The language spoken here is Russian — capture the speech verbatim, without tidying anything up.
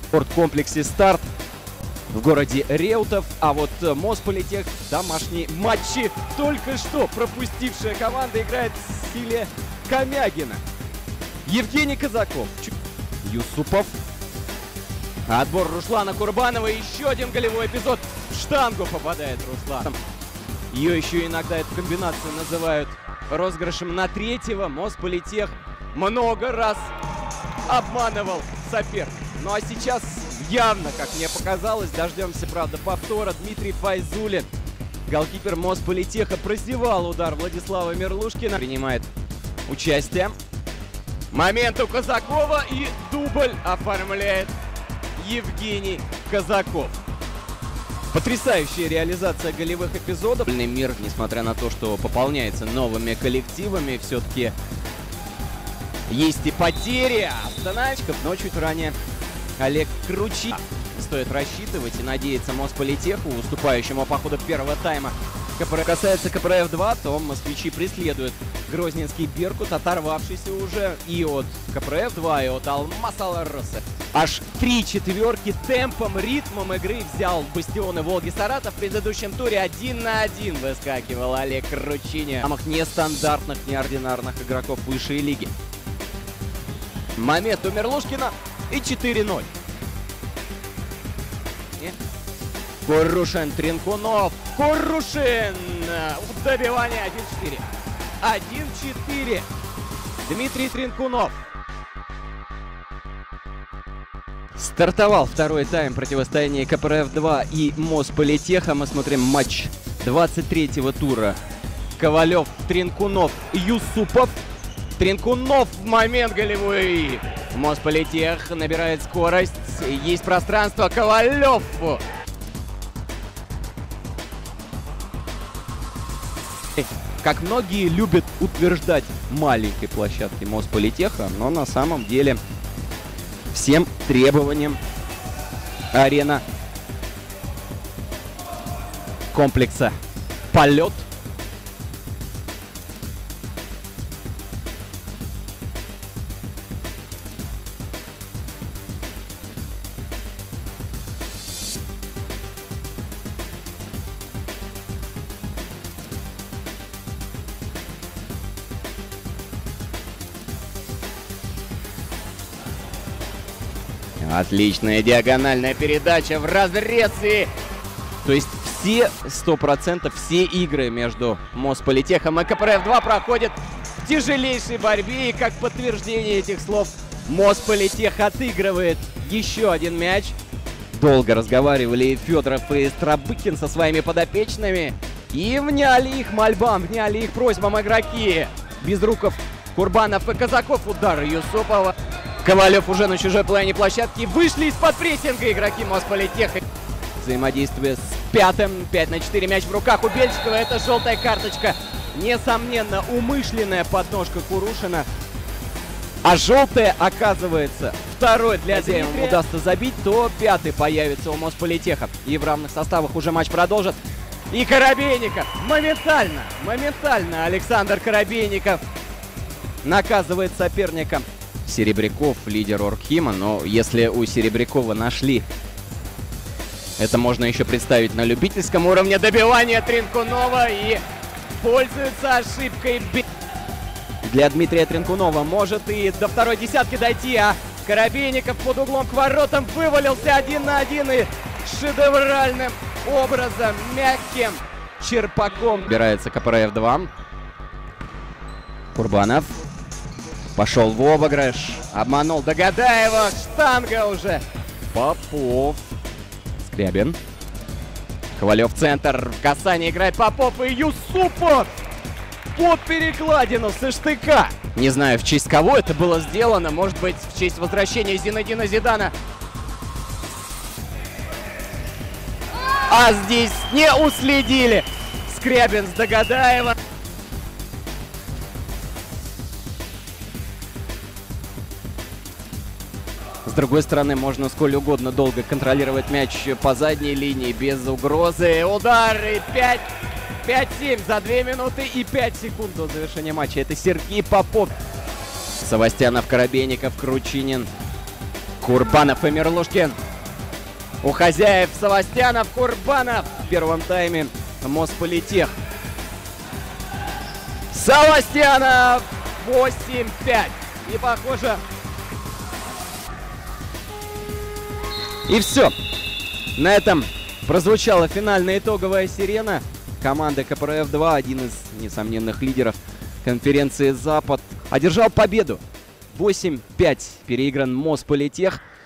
В спорткомплексе «Старт» в городе Реутов. А вот Мосполитех домашние матчи только что пропустившая команда играет в стиле Комягина. Евгений Казаков, Юсупов. Отбор Руслана Курбанова. Еще один голевой эпизод. В штангу попадает Руслан. Ее еще иногда эту комбинацию называют розыгрышем на третьего. Мосполитех много раз обманывал соперника. Ну а сейчас явно, как мне показалось, дождемся, правда, повтора. Дмитрий Файзулин, голкипер Мосполитеха, прозевал удар Владислава Мерлушкина. Принимает участие. Момент у Казакова, и дубль оформляет Евгений Казаков. Потрясающая реализация голевых эпизодов. Мир, несмотря на то, что пополняется новыми коллективами, все-таки есть и потери. Остановочка, но чуть ранее Олег Кручи. Стоит рассчитывать и надеяться Мосполитеху, уступающему по ходу первого тайма. КПРФ. Касается КПРФ два, то москвичи преследуют грозненский Беркут, оторвавшийся уже и от КПРФ два, и от Алмаз-Алроса. Аж три четверки темпом, ритмом игры взял бастионы Волги Саратов. В предыдущем туре один на один выскакивал Олег Кручини. Самых нестандартных, неординарных игроков высшей лиги. Момент у Мерлушкина и четыре ноль. Курушин, Тринкунов, Курушин, добивание один четыре. один четыре. Дмитрий Тринкунов. Стартовал второй тайм противостояния КПРФ два и Мосполитеха. Мы смотрим матч двадцать третьего тура. Ковалев, Тринкунов, Юсупов. Тринкунов в момент голевой. Мосполитех набирает скорость. Есть пространство. Ковалев. Как многие любят утверждать, маленькой площадки Мосполитеха, но на самом деле всем требованиям арена комплекса «Полет». Отличная диагональная передача в разрез. И... То есть все, сто процентов, все игры между Мосполитехом и КПРФ два проходят в тяжелейшей борьбе. И как подтверждение этих слов, Мосполитех отыгрывает еще один мяч. Долго разговаривали Федоров и Страбыкин со своими подопечными. И вняли их мольбам, вняли их просьбам игроки. Безруков, Курбанов и Казаков. Удар Юсупова. Ковалев уже на чужой половине площадки. Вышли из-под прессинга игроки Мосполитеха. Взаимодействие с пятым. пять на четыре. Мяч в руках у Бельчикова. Это желтая карточка. Несомненно, умышленная подножка Курушина. А желтая, оказывается, второй для Дмитрия. Если ему удастся забить, то пятый появится у Мосполитеха. И в равных составах уже матч продолжит. И Коробейников. Моментально, моментально Александр Коробейников наказывает соперника. Серебряков, лидер Оргхима, но если у Серебрякова нашли, это можно еще представить на любительском уровне. Добивание Тринкунова, и пользуется ошибкой. Для Дмитрия Тринкунова может и до второй десятки дойти, а Коробейников под углом к воротам вывалился один на один и шедевральным образом, мягким черпаком. Убирается КПРФ два. Курбанов. Пошел в обыгрыш. Обманул Догадаева. Штанга уже. Попов. Скрябин. Ковалев в центр. В касание играет Попов и Юсупов. Под перекладину со штыка. Не знаю, в честь кого это было сделано. Может быть, в честь возвращения Зинедина Зидана. А здесь не уследили. Скрябин с Догадаева. С другой стороны, можно сколь угодно долго контролировать мяч по задней линии без угрозы. Удары пять семь за две минуты и пять секунд до завершения матча. Это Сергей Попов. Савастьянов, Коробейников, Кручинин, Курбанов и Мерлушкин. У хозяев Савастьянов, Курбанов в первом тайме. Мосполитех. Савастьянов восемь пять. И похоже... И все. На этом прозвучала финальная итоговая сирена. Команда ка пэ эр эф два, один из несомненных лидеров конференции «Запад», одержал победу. восемь пять переигран Мосполитех.